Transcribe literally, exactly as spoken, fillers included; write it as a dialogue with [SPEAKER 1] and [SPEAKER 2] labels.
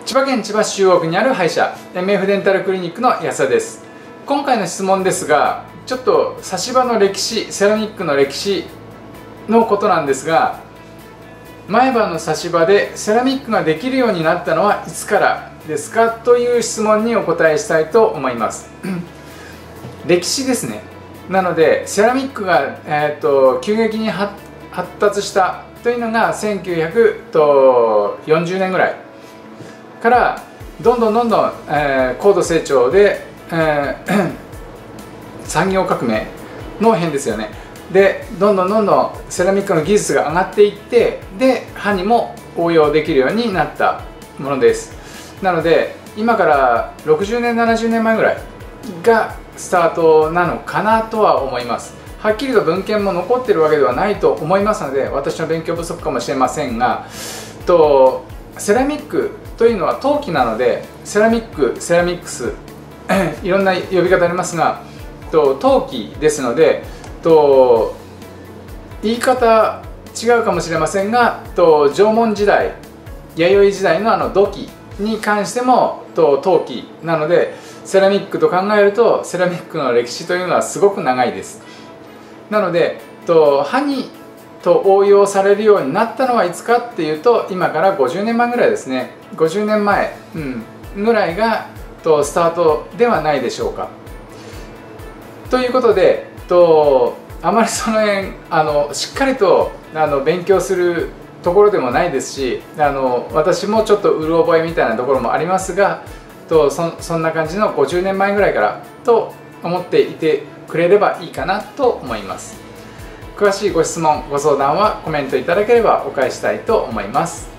[SPEAKER 1] 千葉県千葉市中央区にある歯医者 エムエフ デンタルクリニックの安田です。今回の質問ですが、ちょっと差し歯の歴史、セラミックの歴史のことなんですが、前歯の差し歯でセラミックができるようになったのはいつからですかという質問にお答えしたいと思います歴史ですね。なのでセラミックが、えー、と急激に発達したというのがせんきゅうひゃくよんじゅうねんぐらいからどんどんどんどん、えー、高度成長で、えー、産業革命の辺ですよね。でどんどんどんどんセラミックの技術が上がっていって、で歯にも応用できるようになったものです。なので今からろくじゅうねんななじゅうねんまえぐらいがスタートなのかなとは思います。はっきりと文献も残ってるわけではないと思いますので、私の勉強不足かもしれませんが、とセラミックというのは陶器なので、セラミック、セラミックスいろんな呼び方ありますが、と陶器ですので、と言い方違うかもしれませんが、と縄文時代、弥生時代のあの土器に関してもと陶器なので、セラミックと考えるとセラミックの歴史というのはすごく長いです。なのでと歯にと応用されるようになったのはいつかっていうと、今からごじゅうねんまえぐらいですね。ごじゅうねんまえ、うん、ぐらいがとスタートではないでしょうか。ということでとあまりその辺あのしっかりとあの勉強するところでもないですし、あの私もちょっとうる覚えみたいなところもありますが、と そ, そんな感じのごじゅうねんまえぐらいからと思っていてくれればいいかなと思います。詳しいご質問ご相談はコメントいただければお返ししたいと思います。